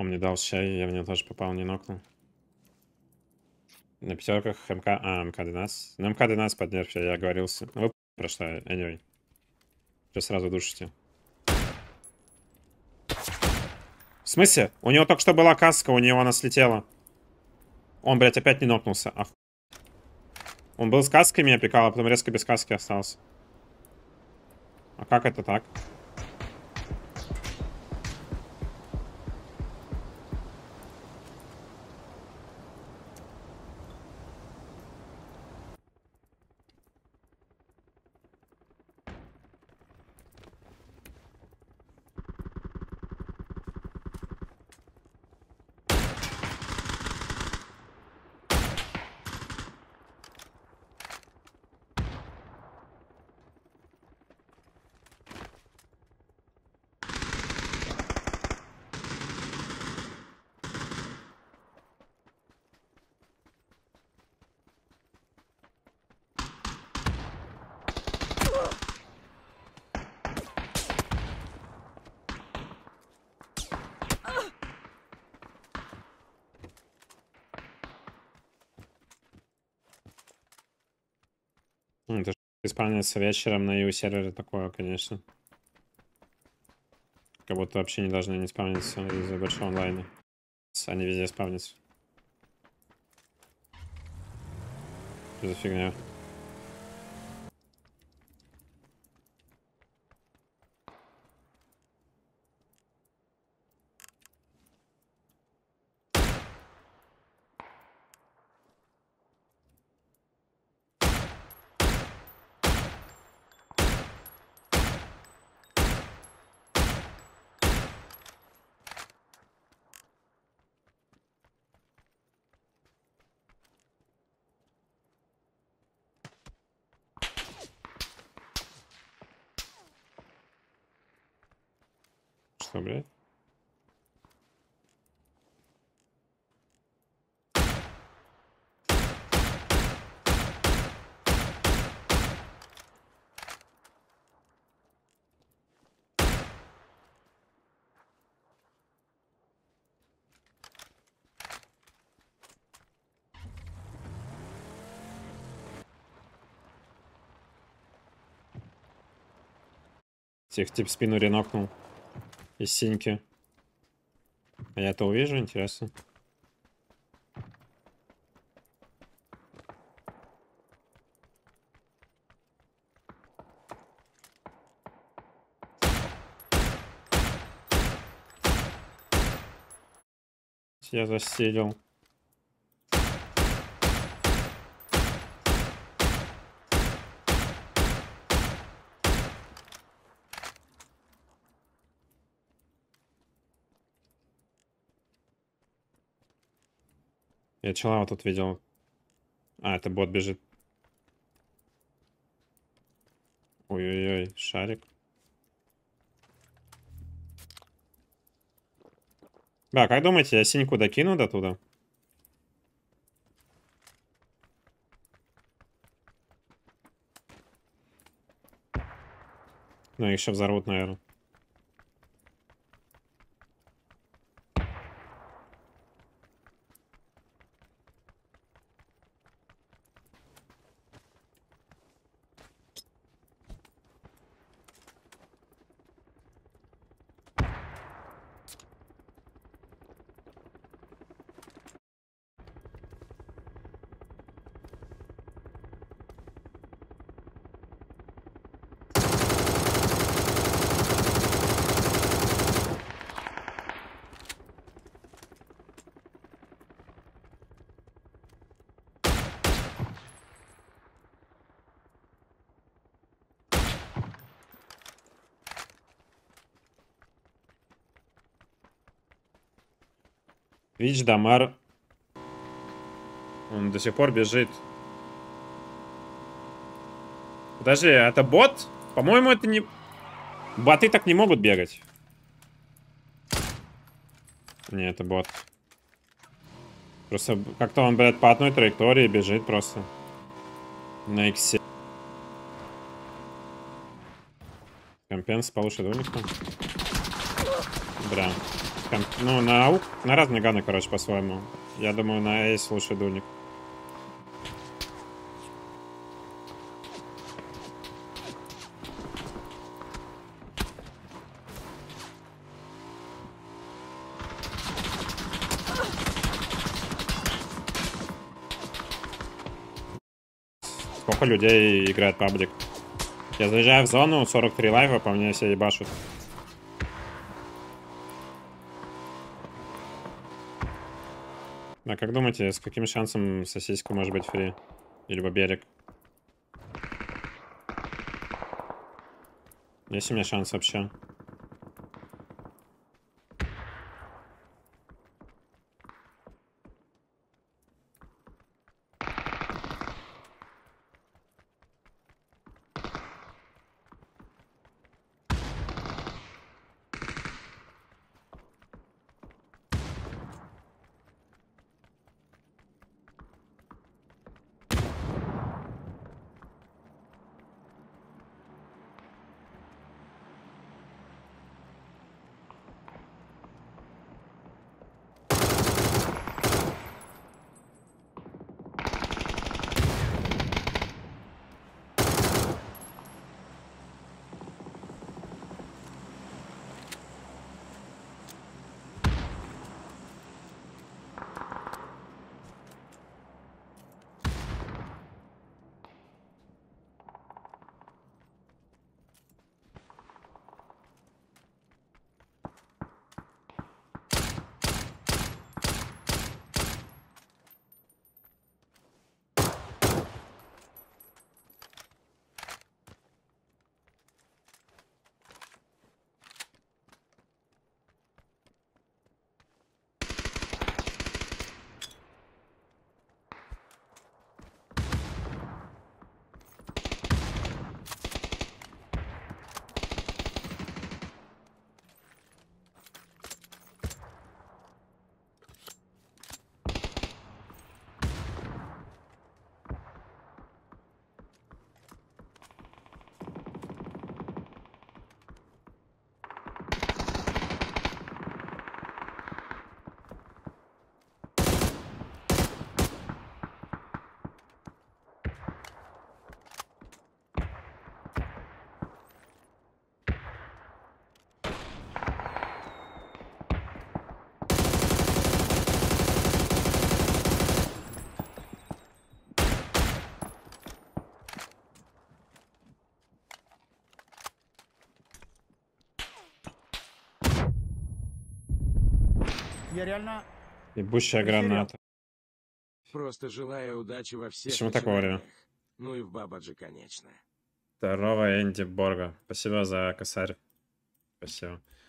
Он мне дал чай, я в него тоже попал, не нокнул. На пятерках МК... А, МК-12. На МК-12 под нерф я оговорился. Ну, вы про что, anyway. Сейчас сразу душите. В смысле? У него только что была каска, у него она слетела. Он, блядь, опять не нокнулся. Он был с каской, меня пикал, а потом резко без каски остался. А как это так? Это же исполняется вечером на EU сервере такое, конечно. Как будто вообще не должны не спавниться из-за большого онлайна. Они везде спавнятся. Что за фигня? Что, блядь? Тех тип спину ренокнул. Из синьки. А я это увижу, интересно. Я засилил. Я чела вот тут видел. А, это бот бежит. Ой-ой-ой, шарик. Да, как думаете, я синьку докину до туда? Ну, их еще взорвут, наверное. Видишь, Дамар. Он до сих пор бежит. Подожди, это бот? По-моему, это не... Боты так не могут бегать. Не, это бот. Просто как-то он, блядь, по одной траектории бежит просто. На иксе. Компенс получше домика. Бля. Ну, на аук, на разные ганы, короче, по-своему. Я думаю, на эйс лучше дульник. Сколько людей играет паблик? Я заезжаю в зону, 43 лайва, по мне все ебашут. А как думаете, с каким шансом сосиска может быть фри? Или берег? Есть у меня шанс вообще? Я реально... Ебущая Охерел. граната. Просто желаю удачи во всех Почему так вовремя? начинаниях. Ну и в Бабаджи, конечно. Здорово, Энди Борга. Спасибо за косарь. Спасибо.